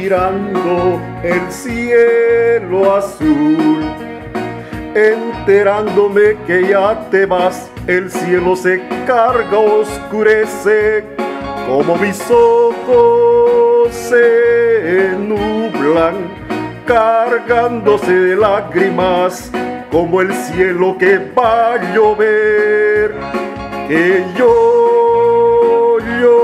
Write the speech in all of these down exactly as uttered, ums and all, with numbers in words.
mirando el cielo azul, enterándome que ya te vas. El cielo se carga, oscurece, como mis ojos se nublan, cargándose de lágrimas, como el cielo que va a llover, que yo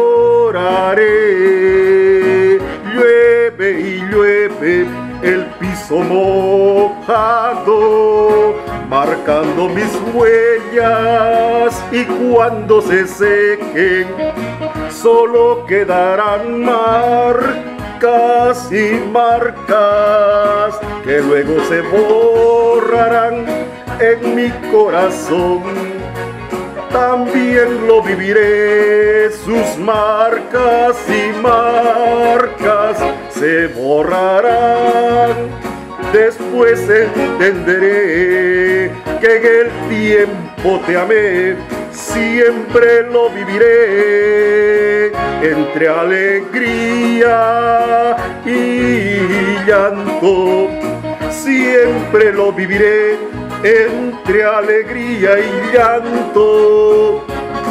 lloraré. Llueve y llueve el piso mojado, marcando mis huellas, y cuando se sequen solo quedarán marcas y marcas que luego se borrarán en mi corazón. También lo viviré, sus marcas y marcas se borrarán. Después entenderé que en el tiempo te amé, siempre lo viviré entre alegría y llanto. Siempre lo viviré entre alegría y llanto.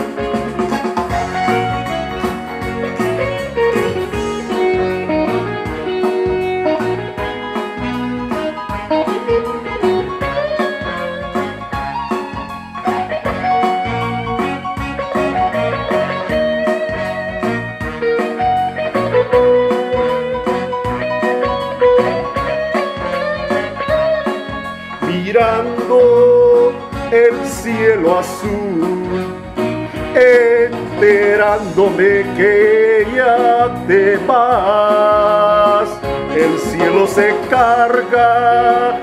Mirando el cielo azul, enterándome que ya te vas. El cielo se carga,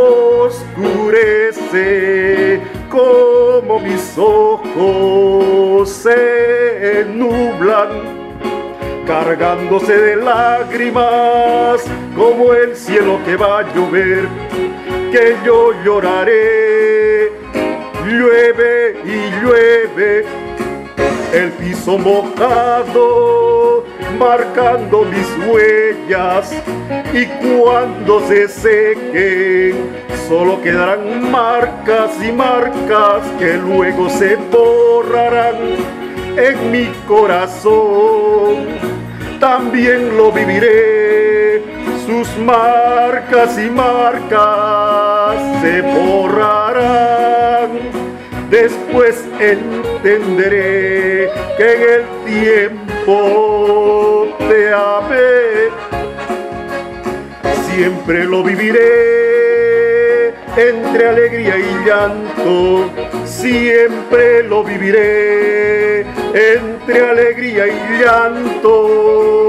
oscurece, como mis ojos se nublan, cargándose de lágrimas, como el cielo que va a llover, que yo lloraré. Llueve y llueve el piso mojado, marcando mis huellas, y cuando se sequen solo quedarán marcas y marcas que luego se borrarán en mi corazón. También lo viviré, sus marcas y marcas se borrarán. Después entenderé que en el tiempo te amé, siempre lo viviré entre alegría y llanto. Siempre lo viviré entre alegría y llanto.